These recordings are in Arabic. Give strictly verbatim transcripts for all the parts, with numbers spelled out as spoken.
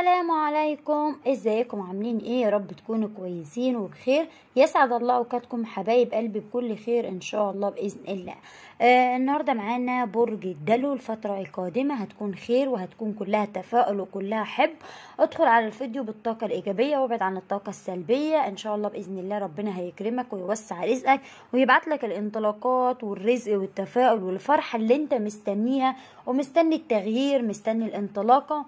السلام عليكم، ازيكم؟ عاملين ايه؟ يا رب تكونوا كويسين وبخير. يسعد الله اوقاتكم حبايب قلبي بكل خير ان شاء الله باذن الله. آه النهارده معانا برج الدلو. الفتره القادمه هتكون خير وهتكون كلها تفاؤل وكلها حب. ادخل على الفيديو بالطاقه الايجابيه وابعد عن الطاقه السلبيه ان شاء الله باذن الله. ربنا هيكرمك ويوسع رزقك ويبعت لك الانطلاقات والرزق والتفاؤل والفرحه اللي انت مستنيها ومستني التغيير، مستني الانطلاقه.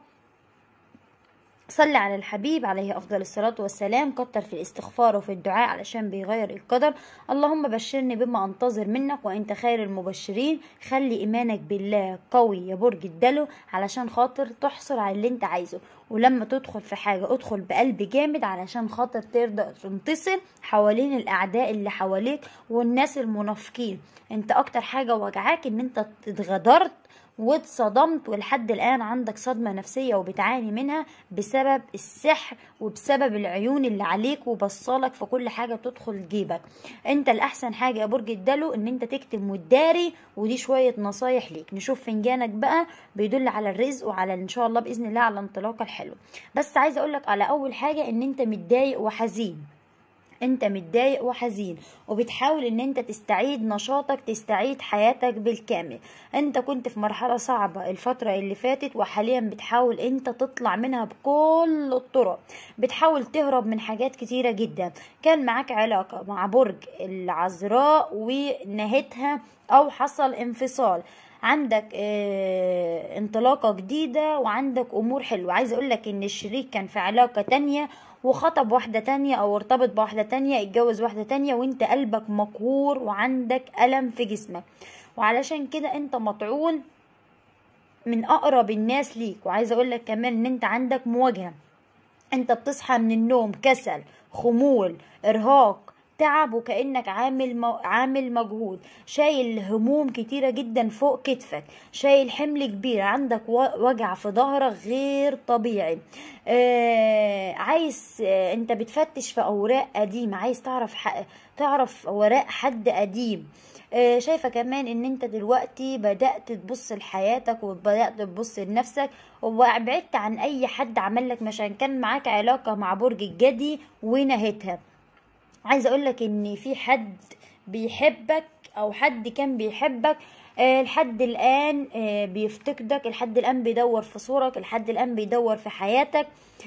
صلي على الحبيب عليه أفضل الصلاة والسلام. كتر في الاستغفار وفي الدعاء علشان بيغير القدر. اللهم بشرني بما أنتظر منك وأنت خير المبشرين. خلي إيمانك بالله قوي يا برج الدلو علشان خاطر تحصل على اللي انت عايزه. ولما تدخل في حاجة ادخل بقلب جامد علشان خاطر ترضى تنتصر حوالين الأعداء اللي حواليك والناس المنافقين. انت أكتر حاجة وجعاك ان انت اتغدرت واتصدمت، ولحد الآن عندك صدمة نفسية وبتعاني منها بسبب السحر وبسبب العيون اللي عليك وبصالك في كل حاجة تدخل جيبك. انت الأحسن حاجة يا برج الدلو ان انت تكتم وتداري، ودي شوية نصايح ليك. نشوف فنجانك بقى بيدل على الرزق وعلى ان شاء الله بإذن الله على انطلاقة الحلوة. بس عايزة اقولك على اول حاجة ان انت متضايق وحزين. انت متضايق وحزين وبتحاول ان انت تستعيد نشاطك، تستعيد حياتك بالكامل. انت كنت في مرحلة صعبة الفترة اللي فاتت وحاليا بتحاول انت تطلع منها بكل الطرق. بتحاول تهرب من حاجات كتيرة جدا. كان معاك علاقة مع برج العذراء ونهيتها او حصل انفصال. عندك اه انطلاقة جديدة وعندك امور حلوة. عايزة اقولك ان الشريك كان في علاقة تانية وخطب واحدة تانية او ارتبط بواحدة تانية، اتجوز واحدة تانية، وانت قلبك مقهور وعندك ألم في جسمك، وعلشان كده انت مطعون من اقرب الناس ليك. وعايزة اقولك كمان ان انت عندك مواجهة. انت بتصحى من النوم كسل، خمول، ارهاق، تعب، وكأنك عامل عامل مجهود، شايل هموم كتيرة جدا فوق كتفك، شايل حمل كبير، عندك وجع في ظهرك غير طبيعي. آه عايز آه انت بتفتش في اوراق قديمة، عايز تعرف حق تعرف اوراق حد قديم. آه شايفة كمان ان انت دلوقتي بدأت تبص لحياتك وبدأت تبص لنفسك وبعدت عن اي حد عمل لك مشان كان معاك علاقة مع برج الجدي ونهيتها. عايزه اقولك ان في حد بيحبك او حد كان بيحبك آه لحد الان آه بيفتقدك، لحد الان بيدور في صورك، لحد الان بيدور في حياتك.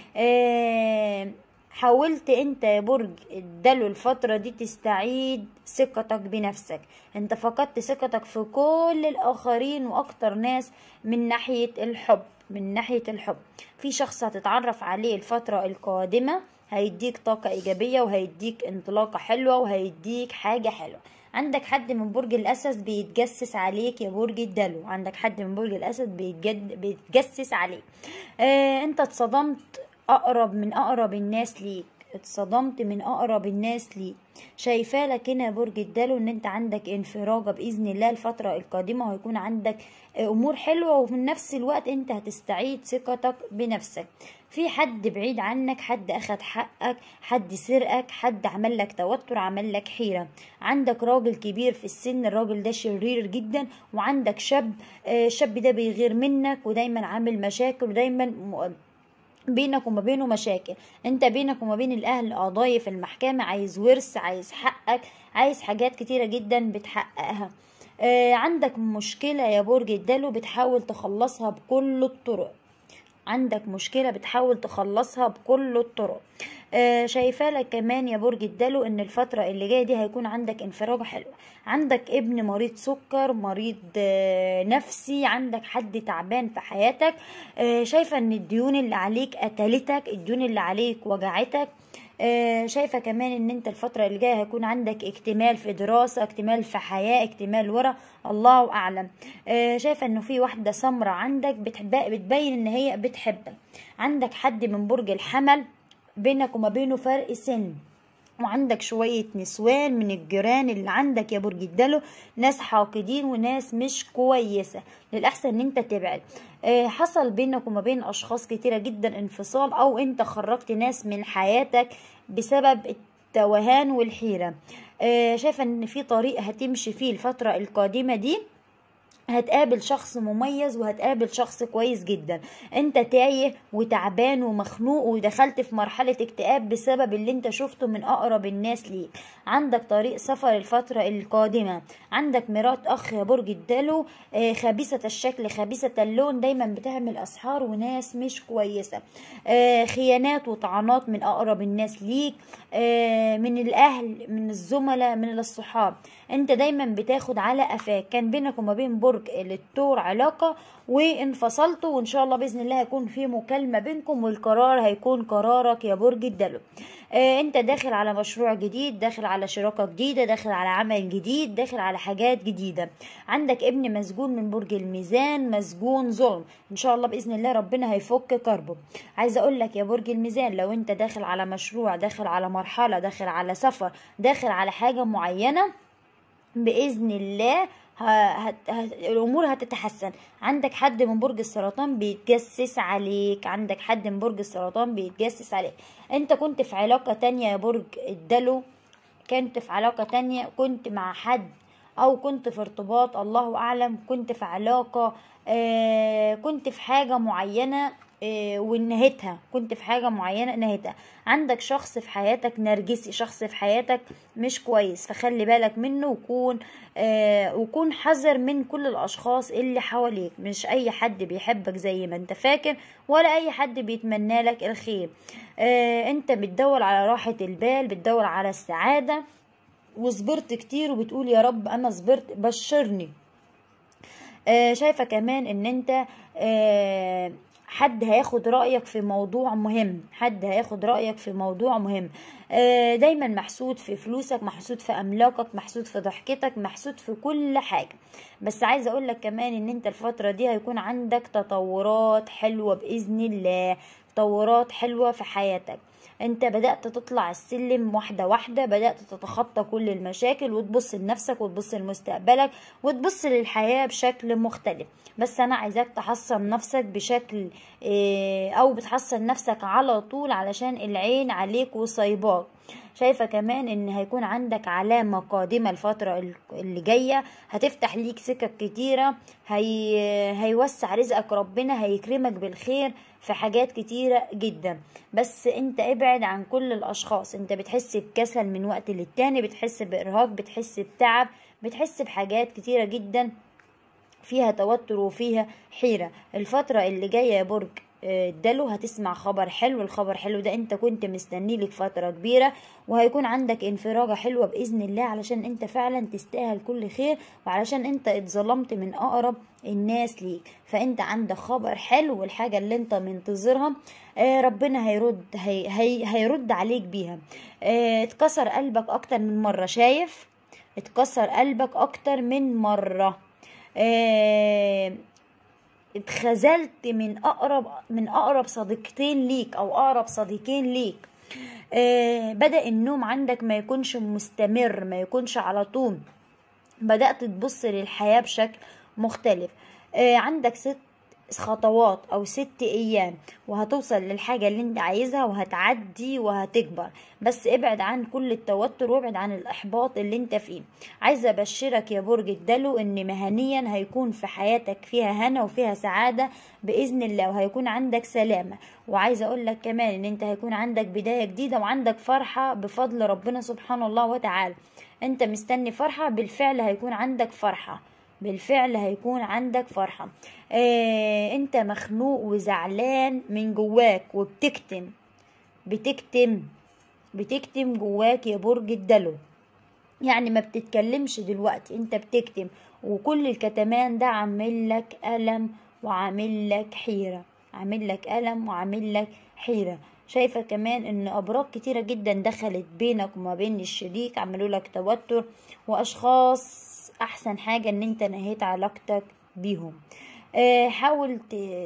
آه حاولت انت يا برج الدلو الفترة دي تستعيد ثقتك بنفسك. انت فقدت ثقتك في كل الاخرين واكتر ناس من ناحية الحب. من ناحية الحب في شخص هتتعرف عليه الفترة القادمة هيديك طاقة ايجابية وهيديك انطلاقة حلوة وهيديك حاجة حلوة. عندك حد من برج الاسد بيتجسس عليك يا برج الدلو. عندك حد من برج الاسد بيتجد بيتجسس عليك. آه انت اتصدمت اقرب من اقرب الناس ليك. اتصدمت من اقرب الناس ليك. شايفاه لك هنا يا برج الدلو ان انت عندك انفراجة باذن الله الفترة القادمة، وهيكون عندك امور حلوة وفي نفس الوقت انت هتستعيد ثقتك بنفسك. في حد بعيد عنك، حد اخد حقك، حد سرقك، حد عمل لك توتر، عمل لك حيرة. عندك راجل كبير في السن، الراجل ده شرير جدا، وعندك شاب الشاب ده بيغير منك ودايما عامل مشاكل ودايما بينك وما بينه مشاكل. انت بينك وما بين الاهل قضايا في المحكمة، عايز ورث، عايز حقك، عايز حاجات كتيرة جدا بتحققها. آه عندك مشكلة يا برج الدلو بتحاول تخلصها بكل الطرق. عندك مشكلة بتحاول تخلصها بكل الطرق. آه شايفة لك كمان يا برج الدلو ان الفترة اللي جاية دي هيكون عندك انفراجة حلوة. عندك ابن مريض سكر، مريض آه نفسي، عندك حد تعبان في حياتك. آه شايفة ان الديون اللي عليك قتلتك، الديون اللي عليك وجعتك. آه شايفة كمان ان انت الفترة اللي جاية هيكون عندك اكتمال في دراسة، اكتمال في حياة، اكتمال ورا، الله اعلم. آه شايفة انه في واحدة سمرة عندك بتبين ان هي بتحبك. عندك حد من برج الحمل بينك وما بينه فرق سن، وعندك شوية نسوان من الجيران اللي عندك يا برج الدلو، ناس حاقدين وناس مش كويسة. للأحسن ان انت تبعد. اه حصل بينك وما بين اشخاص كتيرة جدا انفصال، او انت خرجت ناس من حياتك بسبب التوهان والحيرة. اه شايفة ان في طريق هتمشي فيه الفترة القادمة دي هتقابل شخص مميز وهتقابل شخص كويس جدا. انت تايه وتعبان ومخنوق ودخلت في مرحلة اكتئاب بسبب اللي انت شفته من اقرب الناس ليك. عندك طريق سفر الفترة القادمة. عندك مرات اخ يا برج الدلو، آه خبيثة الشكل خبيثة اللون، دايما بتعمل اسحار وناس مش كويسة. آه خيانات وطعنات من اقرب الناس ليك، آه من الاهل، من الزملاء، من الصحاب. انت دايما بتاخد على قفاك. كان بينك وما بين برج الثور علاقة وانفصلتوا، وان شاء الله باذن الله هيكون في مكالمة بينكم والقرار هيكون قرارك يا برج الدلو. آه انت داخل على مشروع جديد، داخل على شراكة جديدة، داخل على عمل جديد، داخل على حاجات جديدة. عندك ابن مسجون من برج الميزان، مسجون ظلم، ان شاء الله باذن الله ربنا هيفك كربه. عايزه اقول لك يا برج الميزان، لو انت داخل على مشروع، داخل على مرحلة، داخل على سفر، داخل على حاجة معينة، بإذن الله هت... هت... الأمور هتتحسن. عندك حد من برج السرطان بيتجسس عليك، عندك حد من برج السرطان بيتجسس عليك. انت كنت في علاقة تانية يا برج الدلو، كنت في علاقة تانية، كنت مع حد أو كنت في ارتباط، الله أعلم، كنت في علاقة، آه كنت في حاجة معينة آه ونهيتها، كنت في حاجة معينة نهيتها. عندك شخص في حياتك نرجسي، شخص في حياتك مش كويس، فخلي بالك منه، وكون آه وكون حذر من كل الأشخاص اللي حواليك. مش أي حد بيحبك زي ما انت فاكر، ولا أي حد بيتمنى لك الخير. آه انت بتدور على راحة البال، بتدور على السعادة، وصبرت كتير وبتقول يا رب انا صبرت بشرني. آه شايفة كمان ان انت آه حد هياخد رأيك في موضوع مهم، حد هياخد رأيك في موضوع مهم. آه دايما محسود في فلوسك، محسود في املاكك، محسود في ضحكتك، محسود في كل حاجة. بس عايزة اقولك كمان ان انت الفترة دي هيكون عندك تطورات حلوة بإذن الله، تطورات حلوة في حياتك. انت بدأت تطلع السلم واحدة واحدة، بدأت تتخطى كل المشاكل وتبص لنفسك وتبص لمستقبلك وتبص للحياة بشكل مختلف. بس انا عايزاك تحصن نفسك بشكل اه او بتحصن نفسك على طول علشان العين عليك وصيباك. شايفة كمان ان هيكون عندك علامة قادمة الفترة اللي جاية، هتفتح ليك سكك كتيرة، هي هيوسع رزقك ربنا، هيكرمك بالخير في حاجات كتيرة جدا. بس انت ابعد عن كل الاشخاص. انت بتحس بكسل من وقت للتاني، بتحس بارهاق، بتحس بتعب، بتحس بحاجات كتيرة جدا فيها توتر وفيها حيرة. الفترة اللي جاية يا برج الدلو هتسمع خبر حلو. الخبر حلو ده انت كنت مستني لك فترة كبيرة، وهيكون عندك انفراجة حلوة بإذن الله، علشان انت فعلا تستاهل كل خير، وعلشان انت اتظلمت من اقرب الناس ليك. فانت عندك خبر حلو، والحاجة اللي انت منتظرها آه ربنا هيرد هي هي هيرد عليك بيها. آه اتكسر قلبك اكتر من مرة، شايف؟ اتكسر قلبك اكتر من مرة. آه اتخذلت من اقرب من اقرب صديقتين ليك او اقرب صديقين ليك. آه بدأ النوم عندك ما يكونش مستمر، ما يكونش على طول، بدأت تبص للحياة بشكل مختلف. آه عندك ست خطوات او ست ايام وهتوصل للحاجة اللي انت عايزها، وهتعدي وهتكبر. بس ابعد عن كل التوتر وابعد عن الاحباط اللي انت فيه. عايزة ابشرك يا برج الدلو ان مهنيا هيكون في حياتك فيها هنا وفيها سعادة بإذن الله، وهيكون عندك سلامة. وعايزة اقول لك كمان ان انت هيكون عندك بداية جديدة وعندك فرحة بفضل ربنا سبحانه الله وتعالى. انت مستني فرحة، بالفعل هيكون عندك فرحة، بالفعل هيكون عندك فرحة. آه انت مخنوق وزعلان من جواك وبتكتم بتكتم بتكتم جواك يا برج الدلو. يعني ما بتتكلمش دلوقتي، انت بتكتم، وكل الكتمان ده عامل لك ألم وعامل لك حيرة، عامل لك ألم وعامل لك حيرة. شايفة كمان ان ابراج كتيرة جدا دخلت بينك وما بين الشريك، عملوا لك توتر، واشخاص احسن حاجة ان انت نهيت علاقتك بيهم. اه حاول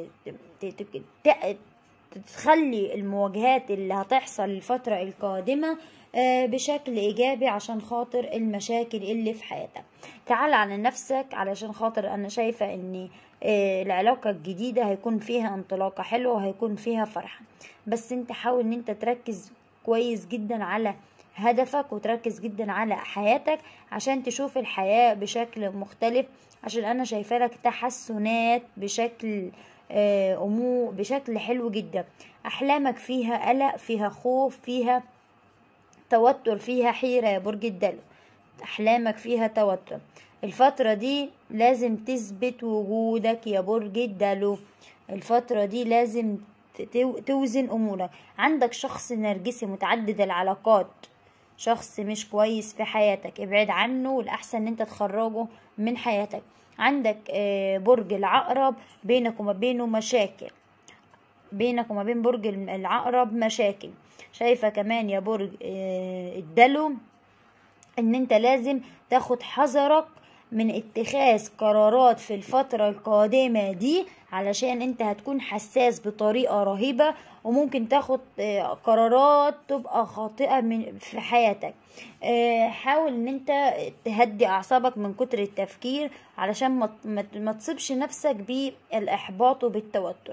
تخلي المواجهات اللي هتحصل الفترة القادمة اه بشكل ايجابي عشان خاطر المشاكل اللي في حياتك. تعال على نفسك علشان خاطر انا شايفة ان اه العلاقة الجديدة هيكون فيها انطلاقة حلوة وهيكون فيها فرحة. بس انت حاول ان انت تركز كويس جدا على هدفك وتركز جدا على حياتك عشان تشوف الحياة بشكل مختلف، عشان انا شايفه لك تحسنات بشكل آه، امور بشكل حلو جدا. احلامك فيها قلق، فيها خوف، فيها توتر، فيها حيرة يا برج الدلو. احلامك فيها توتر. الفترة دي لازم تثبت وجودك يا برج الدلو. الفترة دي لازم تو- توزن امورك. عندك شخص نرجسي متعدد العلاقات، شخص مش كويس في حياتك، ابعد عنه، والاحسن ان انت تخرجه من حياتك. عندك آه، برج العقرب، بينك وما بينه مشاكل، بينك وما بين برج العقرب مشاكل. شايفة كمان يا برج آه، الدلو ان انت لازم تاخد حذرك من اتخاذ قرارات في الفترة القادمة دي، علشان انت هتكون حساس بطريقة رهيبة، وممكن تاخد آه، قرارات تبقى خاطئة من في حياتك. آه، حاول ان انت تهدي اعصابك من كتر التفكير، علشان ما ما- ما تصيبش نفسك بالاحباط وبالتوتر.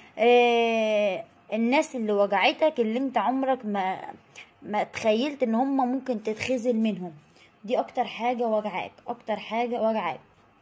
آه، الناس اللي وجعتك، اللي انت عمرك ما ما تخيلت ان هم ممكن تتخذل منهم، دي اكتر حاجة وجعاك، اكتر حاجة وجعاك.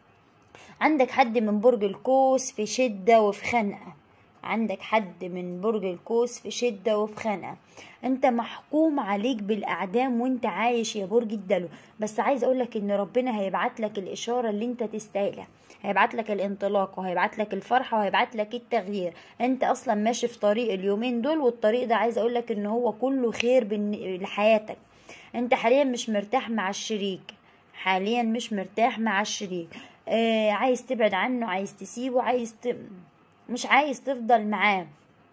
عندك حد من برج القوس في شدة وفي خنقة، عندك حد من برج القوس في شدة وفي خنقة. انت محكوم عليك بالاعدام وانت عايش يا برج الدلو، بس عايز اقولك ان ربنا هيبعت لك الاشارة اللي انت تستاهلها، هيبعت لك الانطلاق، وهيبعت لك الفرحة، وهيبعت لك التغيير. انت اصلا ماشي في طريق اليومين دول، والطريق ده عايز اقولك ان هو كله خير بالن- لحياتك. انت حاليا مش مرتاح مع الشريك، حاليا مش مرتاح مع الشريك. آه عايز تبعد عنه، عايز تسيبه، عايز ت... مش عايز تفضل معاه.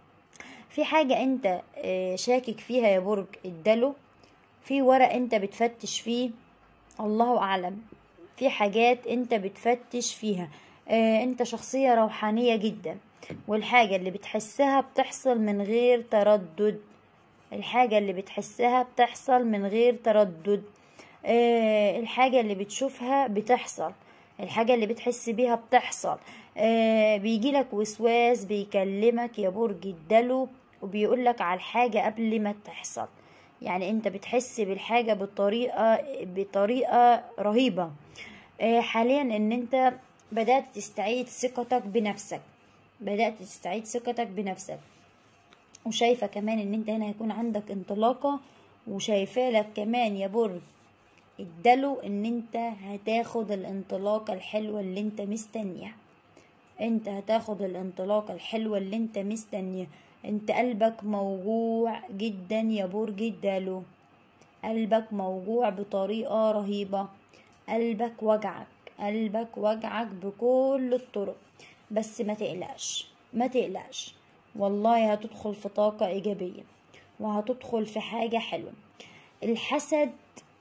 في حاجة انت آه شاكك فيها يا برج الدلو، في ورق انت بتفتش فيه، الله اعلم. في حاجات انت بتفتش فيها. آه انت شخصية روحانية جدا، والحاجة اللي بتحسها بتحصل من غير تردد، الحاجة اللي بتحسها بتحصل من غير تردد. آه الحاجة اللي بتشوفها بتحصل، الحاجة اللي بتحس بيها بتحصل. آه بيجيلك وسواس بيكلمك يا برج الدلو، وبيقولك على الحاجة قبل ما تحصل. يعني انت بتحس بالحاجة بطريقة بطريقة رهيبة. آه حاليا ان انت بدأت تستعيد ثقتك بنفسك، بدأت تستعيد ثقتك بنفسك. وشايفة كمان ان انت هنا هيكون عندك انطلاقة، وشايفة لك كمان يا برج الدلو ان انت هتاخد الانطلاقة الحلوة اللي انت مستنيها، انت هتاخد الانطلاقة الحلوة اللي انت مستنيها. انت قلبك موجوع جدا يا برج الدلو، قلبك موجوع بطريقة رهيبة، قلبك وجعك، قلبك وجعك بكل الطرق. بس ما تقلقش، ما تقلقش، والله هتدخل في طاقة إيجابية، وهتدخل في حاجة حلوة. الحسد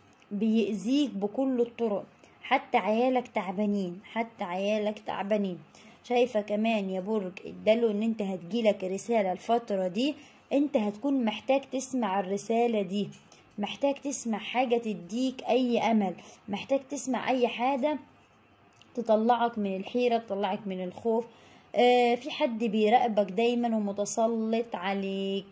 بيأذيك بكل الطرق، حتى عيالك تعبانين، حتى عيالك تعبانين. شايفة كمان يا برج الدلو ان انت هتجيلك رسالة الفترة دي، انت هتكون محتاج تسمع الرسالة دي، محتاج تسمع حاجة تديك اي امل، محتاج تسمع اي حاجة تطلعك من الحيرة، تطلعك من الخوف. آه في حد بيراقبك دايما ومتسلط عليك،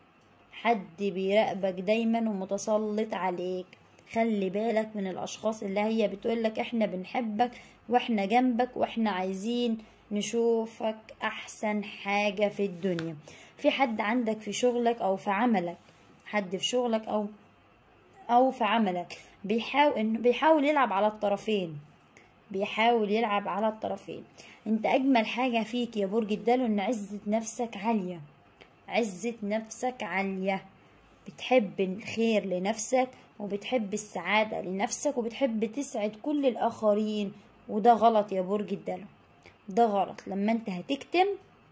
حد بيراقبك دايما ومتسلط عليك. خلي بالك من الاشخاص اللي هي بتقولك احنا بنحبك، واحنا جنبك، واحنا عايزين نشوفك احسن حاجة في الدنيا. في حد عندك في شغلك او في عملك، حد في شغلك او او في عملك بيحاول بيحاول يلعب على الطرفين، بيحاول يلعب على الطرفين. انت اجمل حاجة فيك يا برج الدلو ان عزة نفسك عالية، عزة نفسك عالية، بتحب الخير لنفسك، وبتحب السعادة لنفسك، وبتحب تسعد كل الآخرين. وده غلط يا برج الدلو، ده غلط. لما انت هتكتم،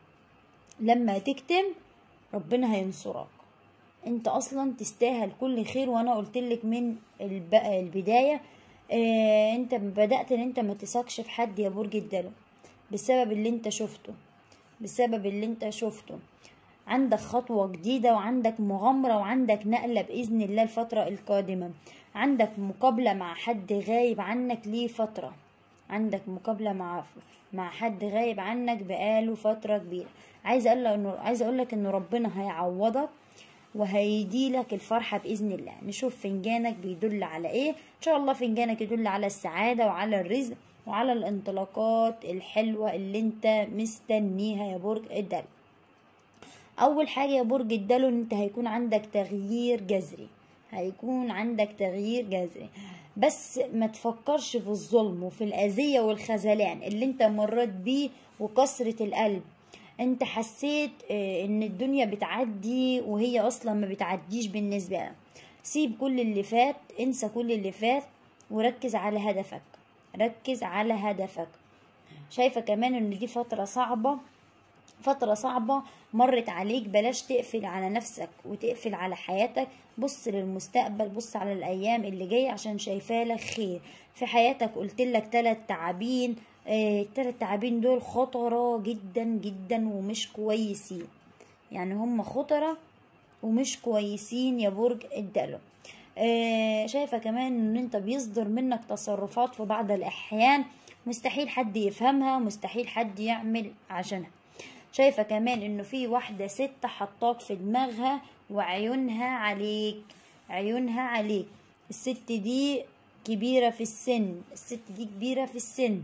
لما هتكتم ربنا هينصرك، انت اصلا تستاهل كل خير. وانا قلتلك من الب... البداية اه انت بدأت ان انت ما تثقش في حد يا برج الدلو، بسبب اللي انت شفته، بسبب اللي انت شفته. عندك خطوة جديدة، وعندك مغامرة، وعندك نقلة بإذن الله الفترة القادمة. عندك مقابلة مع حد غايب عنك ليه فترة، عندك مقابلة مع مع حد غايب عنك بقاله فترة كبيرة. عايزة اقول انه عايزة اقول لك ان ربنا هيعوضك وهيديلك الفرحة بإذن الله. نشوف فنجانك بيدل على ايه. ان شاء الله فنجانك يدل على السعادة وعلى الرزق وعلى الانطلاقات الحلوة اللي انت مستنيها يا برج الدلو. اول حاجة يا برج الدلو انت هيكون عندك تغيير جذري، هيكون عندك تغيير جذري، بس ما تفكرش في الظلم وفي الأذية والخذلان اللي انت مريت بيه وكسرة القلب. انت حسيت ان الدنيا بتعدي وهي اصلا ما بتعديش بالنسبة لك. سيب كل اللي فات، انسى كل اللي فات وركز على هدفك، ركز على هدفك. شايفة كمان ان دي فترة صعبة، فترة صعبة مرت عليك. بلاش تقفل على نفسك وتقفل على حياتك، بص للمستقبل، بص على الأيام اللي جاية عشان شايفالك خير في حياتك. قلتلك تلات تعابين، آه التلات تعابين دول خطرة جدا جدا ومش كويسين، يعني هم خطرة ومش كويسين يا برج الدلو. آه شايفة كمان ان انت بيصدر منك تصرفات في بعض الأحيان مستحيل حد يفهمها، مستحيل حد يعمل عشانها. شايفة كمان انه في واحدة ست حطاك في دماغها وعيونها عليك، عيونها عليك. الست دي كبيرة في السن، الست دي كبيرة في السن،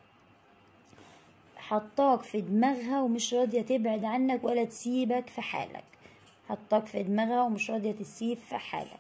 حطاك في دماغها ومش راضية تبعد عنك ولا تسيبك في حالك، حطاك في دماغها ومش راضية تسيب في حالك.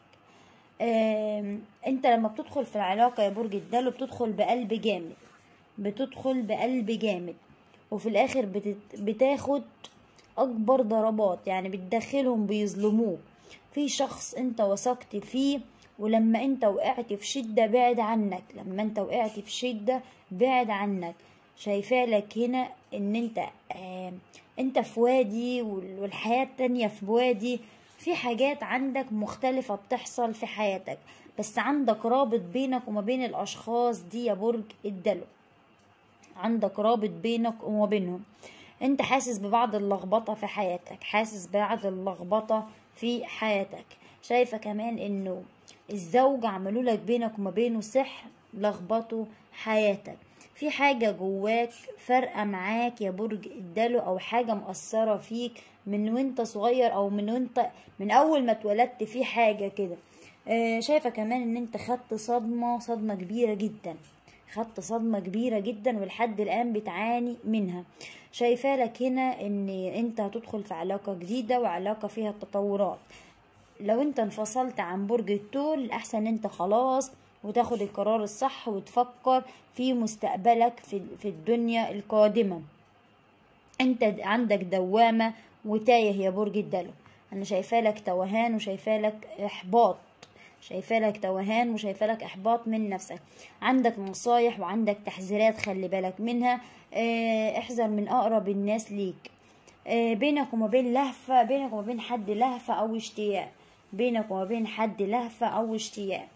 انت لما بتدخل في العلاقة يا برج الدلو بتدخل بقلب جامد، بتدخل بقلب جامد وفي الاخر بتت... بتاخد اكبر ضربات، يعني بتدخلهم بيظلموك. في شخص انت وثقت فيه ولما انت وقعت في شدة بعد عنك، لما انت وقعت في شدة بعد عنك. شايفالك هنا ان انت آه انت في وادي والحياة التانية في وادي. في حاجات عندك مختلفة بتحصل في حياتك، بس عندك رابط بينك وما بين الاشخاص دي يا برج الدلو، عندك رابط بينك وما بينهم. انت حاسس ببعض اللخبطة في حياتك، حاسس ببعض اللخبطة في حياتك. شايفة كمان انه الزوج عملوا لك بينك وما بينه سحر، لخبطوا حياتك. في حاجة جواك فارقة معاك يا برج الدلو، او حاجة مأثرة فيك من وانت صغير او من وانت من اول ما اتولدت. في حاجة كده. آه شايفة كمان ان انت خدت صدمة، صدمة كبيرة جدا، خدت صدمة كبيرة جدا ولحد الآن بتعاني منها. شايفالك هنا ان انت هتدخل في علاقة جديدة وعلاقة فيها تطورات. لو انت انفصلت عن برج الثور الأحسن انت خلاص وتاخد القرار الصح وتفكر في مستقبلك في, في الدنيا القادمة. انت عندك دوامة وتايه يا برج الدلو. انا شايفالك توهان وشايفالك احباط، شايفالك توهان وشايفالك احباط من نفسك. عندك نصايح وعندك تحذيرات خلي بالك منها. اه احذر من اقرب الناس ليك. اه بينك وما بين لهفة، بينك وما بين حد لهفة او اشتياق، بينك وما بين حد لهفة او اشتياق.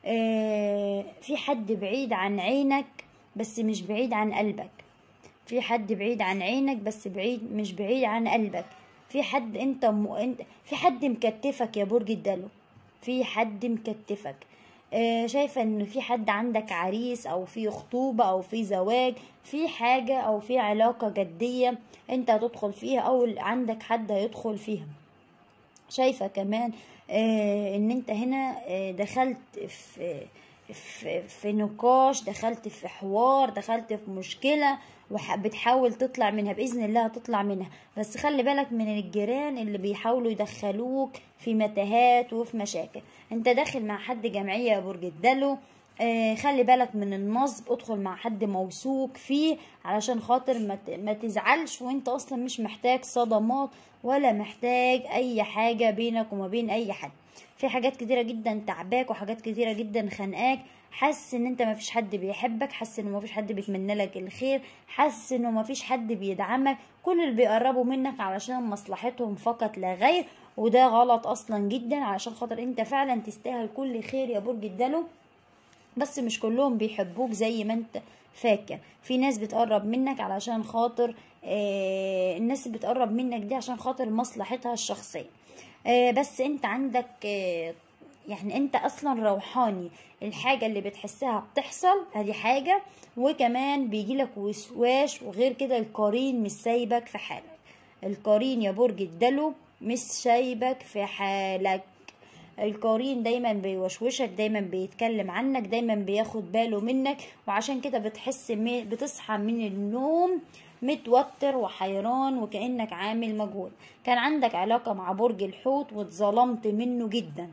اه في حد بعيد عن عينك بس مش بعيد عن قلبك، في حد بعيد عن عينك بس بعيد مش بعيد عن قلبك. في حد انت, م... انت في حد مكتفك يا برج الدلو، في حد مكتفك. آه شايفة ان في حد عندك عريس او في خطوبة او في زواج، في حاجة او في علاقة جدية انت هتدخل فيها او عندك حد هيدخل فيها. شايفة كمان آه ان انت هنا آه دخلت في في في نقاش، دخلت في حوار، دخلت في مشكلة وبتحاول تطلع منها. بإذن الله هتطلع منها، بس خلي بالك من الجيران اللي بيحاولوا يدخلوك في متاهات وفي مشاكل. انت داخل مع حد جمعية يا برج الدلو، آه خلي بالك من النصب. ادخل مع حد موثوق فيه علشان خاطر ما ما تزعلش وانت اصلا مش محتاج صدمات ولا محتاج اي حاجة بينك وما بين اي حد. في حاجات كتيرة جدا تعباك وحاجات كتيرة جدا خانقاك. حاسس ان انت مفيش حد بيحبك، حاسس ان مفيش حد بيتمنى لك الخير، حاسس انه مفيش حد بيدعمك. كل اللي بيقربوا منك علشان مصلحتهم فقط لا غير، وده غلط اصلا جدا علشان خاطر انت فعلا تستاهل كل خير يا برج الدلو. بس مش كلهم بيحبوك زي ما انت فاكر. في ناس بتقرب منك علشان خاطر آه الناس بتقرب منك دي عشان خاطر مصلحتها الشخصية. آه بس انت عندك آه يعني انت اصلا روحاني، الحاجة اللي بتحسها بتحصل ادي حاجة، وكمان بيجيلك وسواش. وغير كده القرين مش سايبك في حالك. القرين يا برج الدلو مش سايبك في حالك. القرين دايما بيوشوشك، دايما بيتكلم عنك، دايما بياخد باله منك، وعشان كده بتحس بتصحى من النوم متوتر وحيران وكأنك عامل مجهود. كان عندك علاقة مع برج الحوت واتظلمت منه جدا،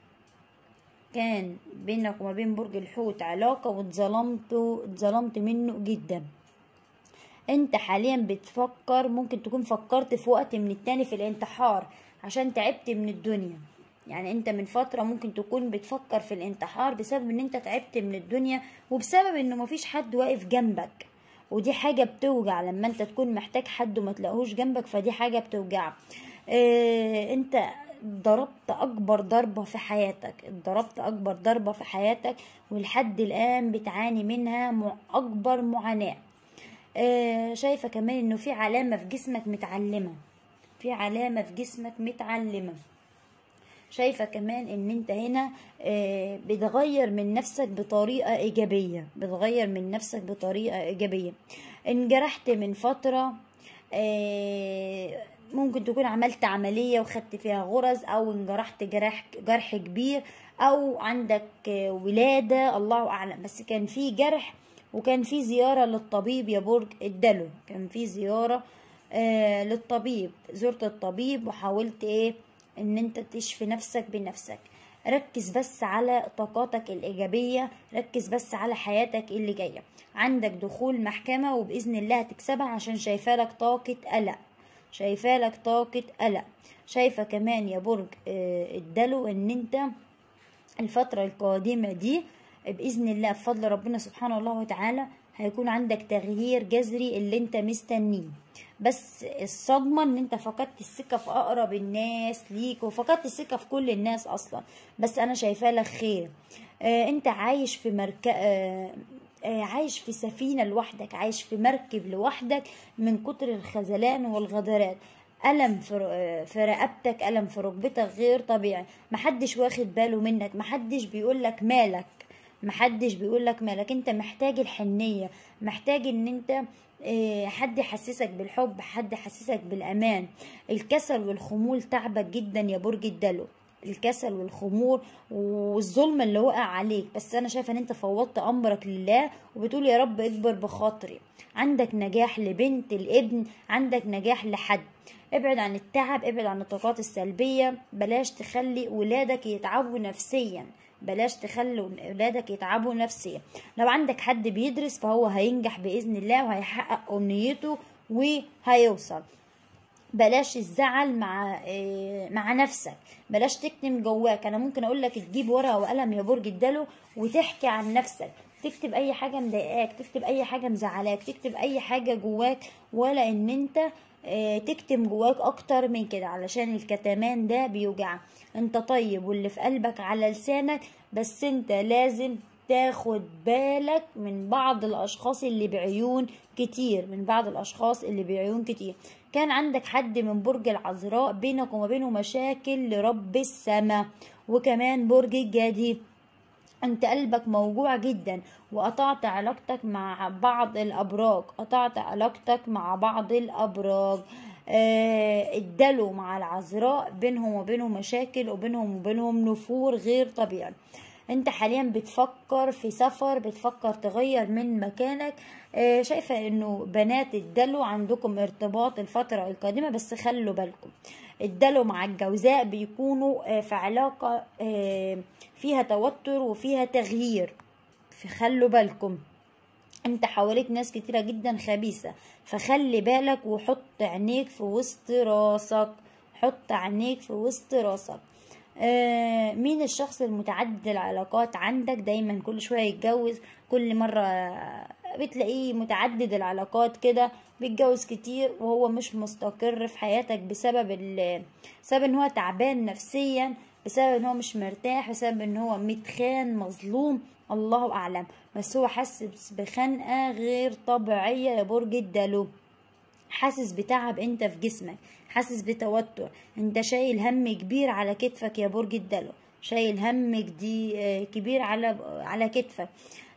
كان بينك وما بين برج الحوت علاقة واتظلمت اتظلمت منه جدا. انت حاليا بتفكر، ممكن تكون فكرت في وقت من التاني في الانتحار عشان تعبت من الدنيا. يعني انت من فترة ممكن تكون بتفكر في الانتحار بسبب ان انت تعبت من الدنيا، وبسبب انه مفيش حد واقف جنبك، ودي حاجة بتوجع لما انت تكون محتاج حد وما تلاقوش جنبك، فدي حاجة بتوجع. اه انت ضربت اكبر ضربة في حياتك، ضربت اكبر ضربة في حياتك ولحد الان بتعاني منها اكبر معاناة. اه شايفة كمان انه في علامة في جسمك متعلمة، في علامة في جسمك متعلمة. شايفة كمان ان انت هنا اه بتغير من نفسك بطريقة ايجابية، بتغير من نفسك بطريقة ايجابية. انجرحت من فترة، اه ممكن تكون عملت عملية وخدت فيها غرز، او انجرحت جرح جرح كبير، او عندك اه ولادة، الله اعلم، بس كان في جرح وكان في زيارة للطبيب يا برج الدلو. كان في زيارة اه للطبيب، زرت الطبيب وحاولت ايه ان انت تشفي نفسك بنفسك. ركز بس على طاقاتك الايجابية، ركز بس على حياتك اللي جاية. عندك دخول محكمة وباذن الله هتكسبها، عشان شايفة لك طاقة قلق، شايفة لك طاقة قلق. شايفة كمان يا برج الدلو ان انت الفترة القادمة دي بإذن الله بفضل ربنا سبحانه الله وتعالى هيكون عندك تغيير جذري اللي انت مستنيه. بس الصدمة ان انت فقدت الثقة في اقرب الناس ليك، وفقدت الثقة في كل الناس اصلا، بس انا شايفاه لك خير. آه انت عايش في مركب، آه آه عايش في سفينة لوحدك، عايش في مركب لوحدك من كتر الخذلان والغدرات. ألم في في رقبتك، ألم في ركبتك غير طبيعي، محدش واخد باله منك، محدش بيقولك مالك، محدش بيقولك مالك. انت محتاج الحنية، محتاج ان انت حد يحسسك بالحب، حد يحسسك بالأمان. الكسل والخمول تعبك جدا يا برج الدلو، الكسل والخمول والظلم اللي وقع عليك، بس انا شايفه ان انت فوضت امرك لله وبتقول يا رب اكبر بخاطري. عندك نجاح لبنت الابن، عندك نجاح لحد. ابعد عن التعب، ابعد عن الطاقات السلبية، بلاش تخلي ولادك يتعبوا نفسيا، بلاش تخلي ولادك يتعبوا نفسيا. لو عندك حد بيدرس فهو هينجح بإذن الله وهيحقق أمنيته وهيوصل. بلاش الزعل مع مع نفسك، بلاش تكتم جواك. انا ممكن اقول لك تجيب ورقه وقلم يا برج الدلو وتحكي عن نفسك، تكتب اي حاجه مضايقاك، تكتب اي حاجه مزعلاك، تكتب اي حاجه جواك، ولا ان انت تكتم جواك اكتر من كده، علشان الكتمان ده بيوجع. انت طيب واللي في قلبك على لسانك، بس انت لازم تاخد بالك من بعض الاشخاص اللي بعيون كتير، من بعض الاشخاص اللي بعيون كتير. كان عندك حد من برج العذراء بينك وما بينه مشاكل لرب السماء. وكمان برج الجدي، انت قلبك موجوع جدا وقطعت علاقتك مع بعض الابراج، قطعت علاقتك مع بعض الابراج. آه الدلو مع العذراء بينهم وبينهم مشاكل، وبينهم وبينهم نفور غير طبيعي. انت حاليا بتفكر في سفر، بتفكر تغير من مكانك. آه شايفة انه بنات الدلو عندكم ارتباط الفترة القادمة، بس خلوا بالكم الدلو مع الجوزاء بيكونوا آه في علاقة آه فيها توتر وفيها تغيير، فخلوا بالكم. انت حواليك ناس كتيرة جدا خبيثة، فخلي بالك وحط عينيك في وسط راسك، حط عينيك في وسط راسك. آه مين الشخص المتعدد العلاقات عندك؟ دايما كل شوية يتجوز، كل مرة بتلاقيه متعدد العلاقات كده، بيتجوز كتير وهو مش مستقر في حياتك بسبب ال بسبب ان هو تعبان نفسيا، بسبب ان هو مش مرتاح، بسبب ان هو متخان مظلوم، الله اعلم، بس هو حاسس بخنقة غير طبيعية يا برج الدلو. حاسس بتعب انت في جسمك، حاسس بتوتر، انت شايل هم كبير على كتفك يا برج الدلو، شايل هم دي كبير على على كتفك.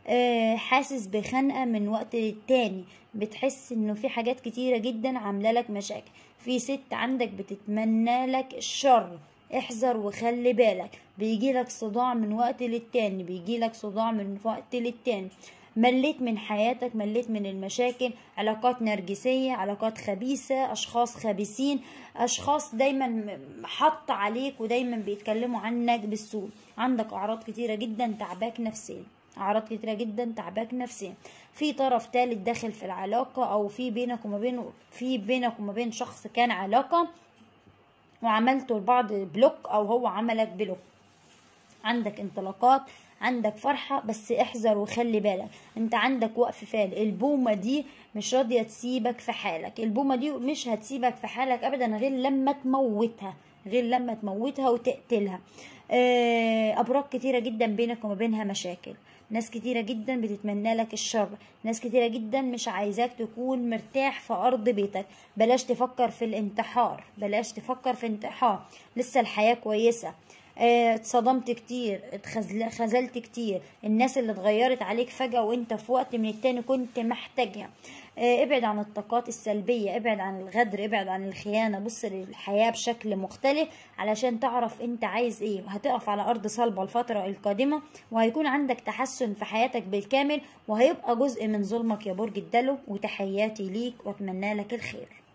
حاسس بخنقة من وقت للتاني، بتحس انه في حاجات كتيرة جدا عاملة لك مشاكل، في ست عندك بتتمنى لك الشر، احذر وخلي بالك. بيجيلك صداع من وقت للتاني، بيجيلك صداع من وقت للتاني. مليت من حياتك، مليت من المشاكل، علاقات نرجسية، علاقات خبيثة، أشخاص خبيثين، أشخاص دايما حط عليك ودايما بيتكلموا عنك بالسوء. عندك أعراض كتيرة جدا تعباك نفسيا، أعراض كتيرة جدا تعباك نفسيا. في طرف ثالث داخل في العلاقة، أو في بينك وما بين في بينك وما بين شخص كان علاقة وعملتوا لبعض بلوك، أو هو عملك بلوك. عندك انطلاقات، عندك فرحة، بس احذر وخلي بالك. انت عندك وقف فعل. البومة دي مش راضية تسيبك في حالك، البومة دي مش هتسيبك في حالك ابدا غير لما تموتها، غير لما تموتها وتقتلها. ابراج كتيرة جدا بينك وما بينها مشاكل، ناس كتيرة جدا بتتمنى لك الشر، ناس كتيرة جدا مش عايزاك تكون مرتاح في أرض بيتك. بلاش تفكر في الانتحار، بلاش تفكر في انتحار، لسه الحياة كويسة. اه اتصدمت كتير، اتخذلت كتير، الناس اللي اتغيرت عليك فجأة وانت في وقت من التاني كنت محتاجها. اه ابعد عن الطاقات السلبية، ابعد عن الغدر، ابعد عن الخيانة. بص للحياة بشكل مختلف علشان تعرف انت عايز ايه، وهتقف على ارض صلبة الفترة القادمة، وهيكون عندك تحسن في حياتك بالكامل، وهيبقى جزء من ظلمك يا برج الدلو. وتحياتي ليك واتمنى لك الخير.